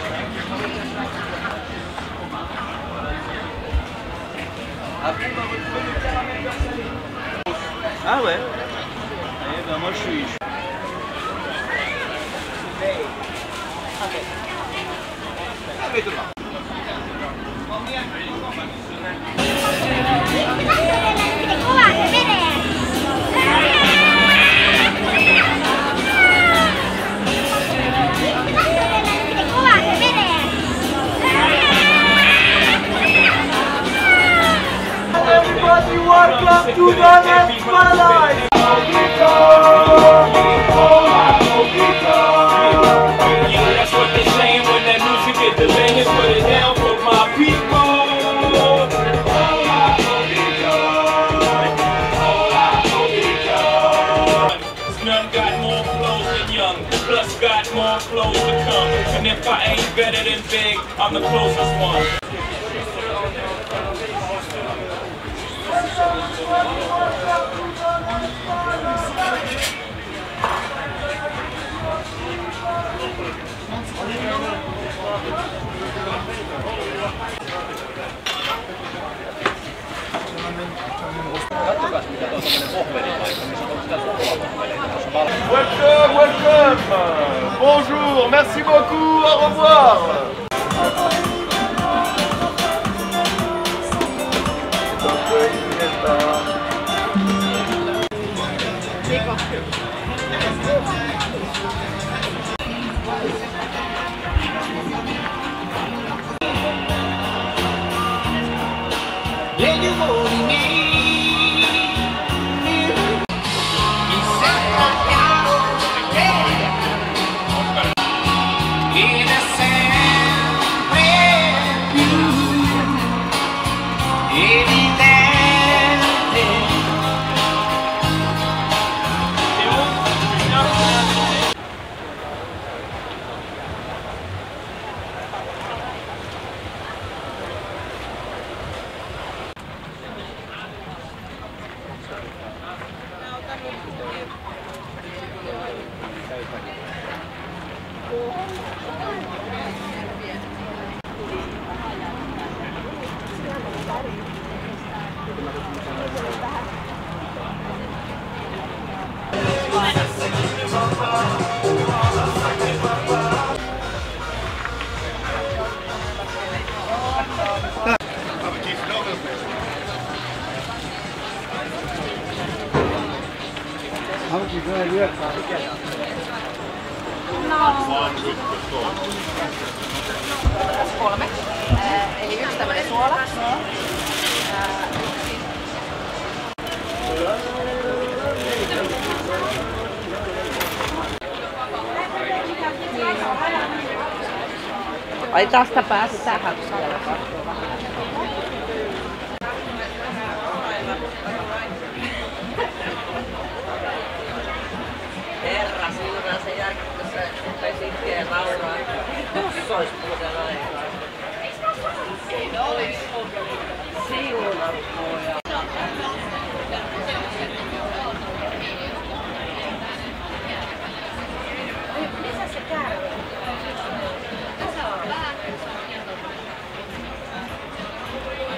Ah ouais. Eh ben moi je suis... Everybody, welcome to the next paradise! Yeah, that's what they saying when that music get the bangers. Put it down for my people. None got more flows than Young, plus got more flows to come. And if I ain't better than Big, I'm the closest one. Welcome, welcome! Bonjour, merci beaucoup, au revoir! Kolme. Eli yksi tämmönen suola. Ai tästä pääsi tähän. Herra, siinä se järkyttää se, että ei sitkeen rauraa. Tuossa olisi muuten aikaa. Siinä olisi siunattuja. Missä se käy? Tässä on vähän.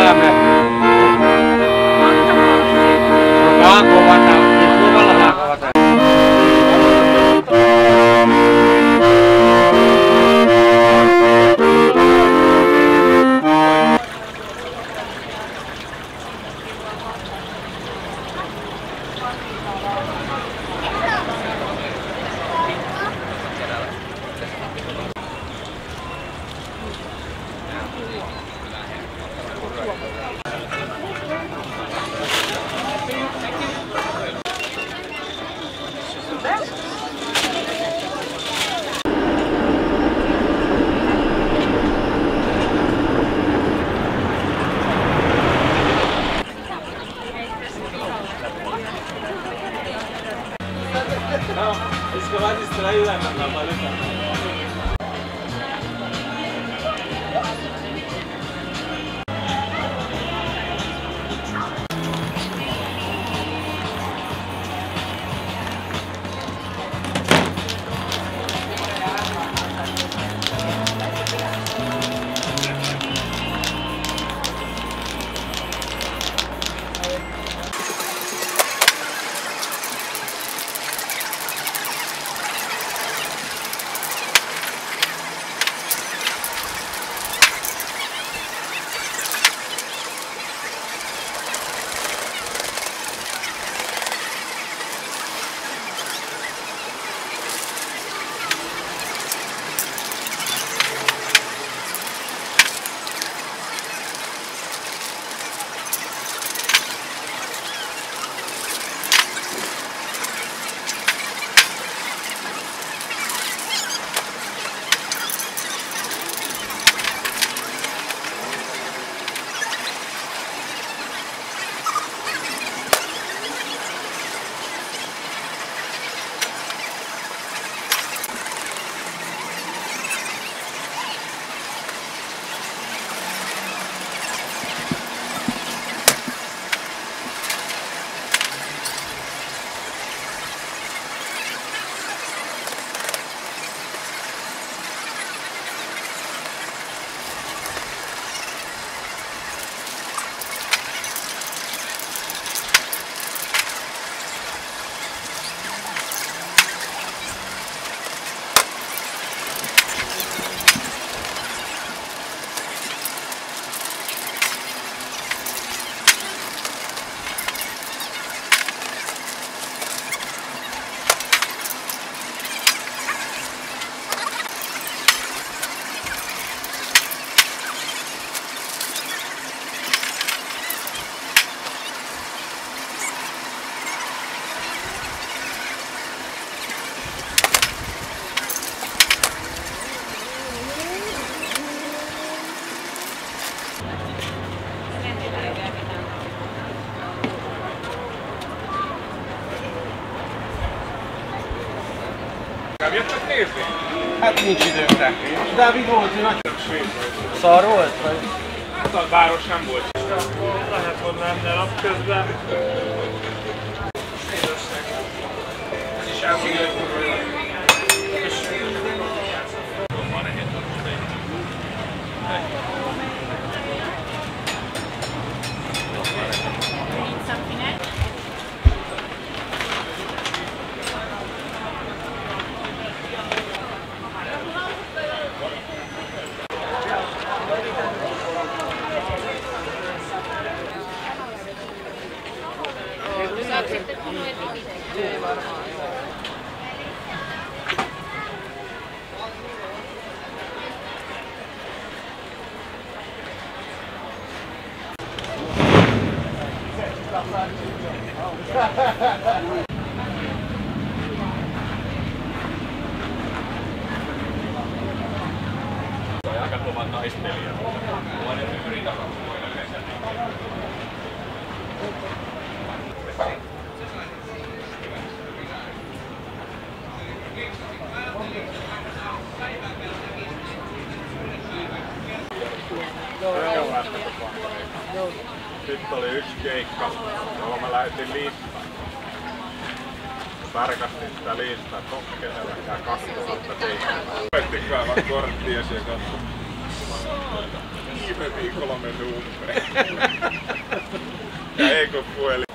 elämme. Vähän kovata, niin luvalla vähän kovata. No, es que va distraída con la maleta. Jöttek nézni? Hát nincs időnkre. Dávid volt, hogy nagy szar volt? Vagy? Hát a város nem volt. Lehet, hogy nem, napközben. Ez is elmondja, hogy aika kovat naistelijat. Vuoden ympäri Sitten oli yksi keikka, jolla mä lähetin listan. Tarkastin sitä listaa kesällä 2007. Opetti kaivaa korttia siellä katsomaan. viime viikolla mennyt umpeen. Ja eikö puhelin?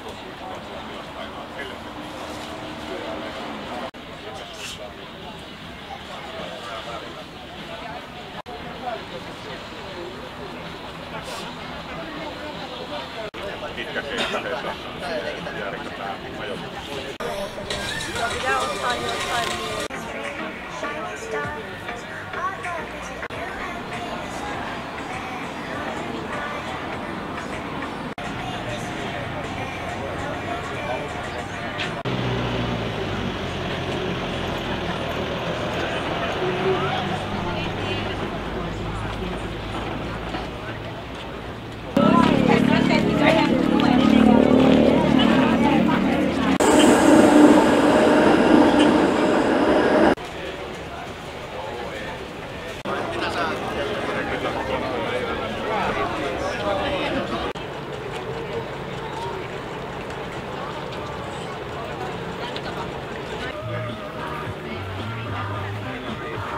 Pitkä keikka heitä järjestetään ajoitus. Pitää ottaa jotain.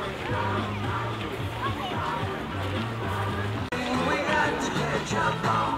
Jump on.